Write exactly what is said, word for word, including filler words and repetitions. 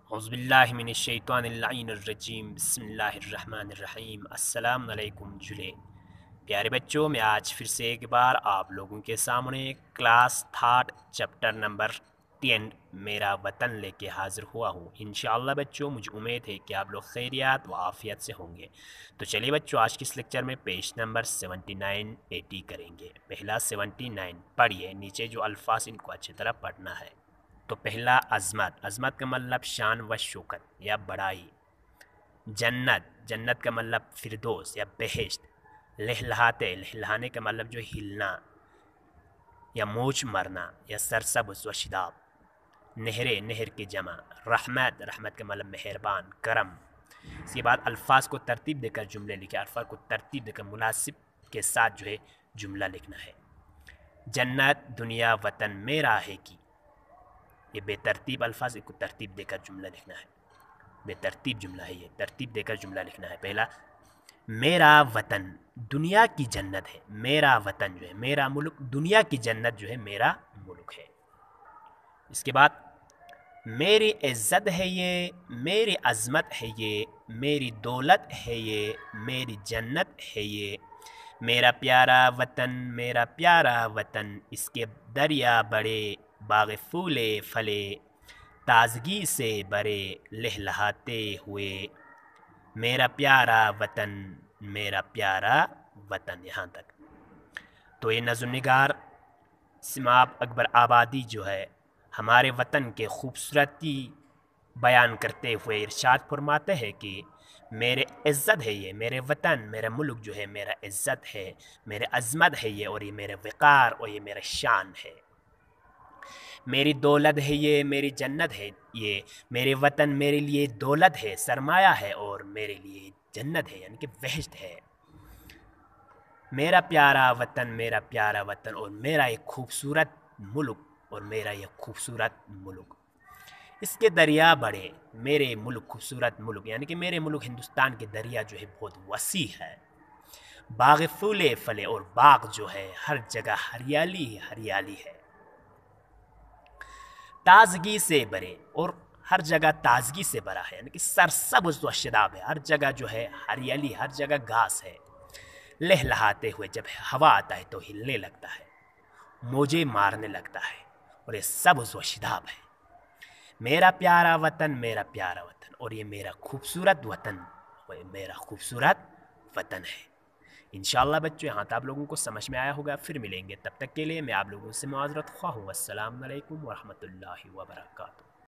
اعوذ باللہ من الشیطان اللعین الرجیم، بسم اللہ الرحمن الرحیم۔ السلام علیکم جلے پیارے بچوں، میں آج پھر سے ایک بار آپ لوگوں کے سامنے class third chapter number ten میرا وطن لے کے حاضر ہوا ہوں۔ انشاءاللہ بچوں مجھے امید ہے کہ آپ لوگ خیریات و عافیت سے ہوں گے۔ تو چلیے بچوں، آج کے اس لیکچر میں page number seventy nine eighty کریں گے۔ پہلا سیونٹی نائن پڑھیے، نیچے جو الفاظ ان کو اچھی طرح پڑھنا ہے۔ تو پہلا عظمت، عظمت کا مطلب شان و شوکت یا بڑائی۔ جنت، جنت کا مطلب فردوس یا بہشت۔ لہلہاتے، لہلہانے کا مطلب جو ہلنا یا موج مرنا یا سرسبز و شداب۔ نہرے، نہر کی جمع۔ رحمت، رحمت کا مطلب مہربان، کرم۔ اس کے بعد الفاظ کو ترتیب دے کر جملے لکھے، الفاظ کو ترتیب دے کر مناسب کے ساتھ جو ہے جملہ لکھنا ہے۔ جنت، دنیا، وطن میرا ہے کی، یہ بے ترتیب الفاظ کو ترتیب دے کر جملہ لکھنا ہے۔ بے ترتیب جملہ ہے، یہ ترتیب دے کر جملہ لکھنا ہے۔ پہلا، میرا وطن دنیا کی جنت ہے۔ میرا وطن جو ہے، میرا ملک دنیا کی جنت جو ہے میرا ملک ہے۔ اس کے بعد، میری عزت ہے یہ، میری عظمت ہے یہ، میری دولت ہے یہ، میری جنت ہے یہ۔ میرا پیارا وطن، میرا پیارا وطن، اس کے دریا بڑے، باغ پھولے پھلے، تازگی سے برے، لہلہاتے ہوئے۔ میرا پیارا وطن، میرا پیارا وطن، یہاں تک۔ تو یہ نظم نگار سماب اکبر آبادی جو ہے ہمارے وطن کے خوبصورتی بیان کرتے ہوئے ارشاد فرماتے ہیں کہ میرے عزت ہے یہ، میرے وطن، میرا ملک جو ہے میرا عزت ہے، میرے عظمت ہے یہ، اور یہ میرے وقار اور یہ میرا شان ہے۔ میری دولت ہے یہ، میری جنت ہے یہ، میرے وطن میرے لیے دولت ہے، سرمایہ ہے، اور میرے لیے جنت ہے، یعنی کہ بہشت ہے۔ میرا پیارا وطن، میرا پیارا وطن، اور میرا ایک خوبصورت ملک، اور میرا یہ خوبصورت ملک۔ اس کے دریا بڑے، میرے ملک خوبصورت ملک، یعنی کہ میرے ملک ہندوستان کے دریا جو ہے بہت وسیع ہے۔ باغ پھولے پھلے، اور باغ جو ہے ہر جگہ ہریالی ہی ہریالی ہے۔ تازگی سے برے، اور ہر جگہ تازگی سے بھرا ہے، یعنی کہ سرسبز و شداب ہے، ہر جگہ جو ہے ہریالی، ہر جگہ گھاس ہے۔ لہلہاتے ہوئے، جب ہوا آتا ہے تو ہلنے لگتا ہے، موجے مارنے لگتا ہے، اور یہ سبز و شداب ہے۔ میرا پیارا وطن، میرا پیارا وطن، اور یہ میرا خوبصورت وطن، اور میرا خوبصورت وطن ہے۔ انشاءاللہ بچوں یہاں تک آپ لوگوں کو سمجھ میں آیا ہوگا، پھر ملیں گے، تب تک کے لیے میں آپ لوگوں سے معذرت خواہ ہوں۔ السلام علیکم ورحمۃ اللہ وبرکاتہ۔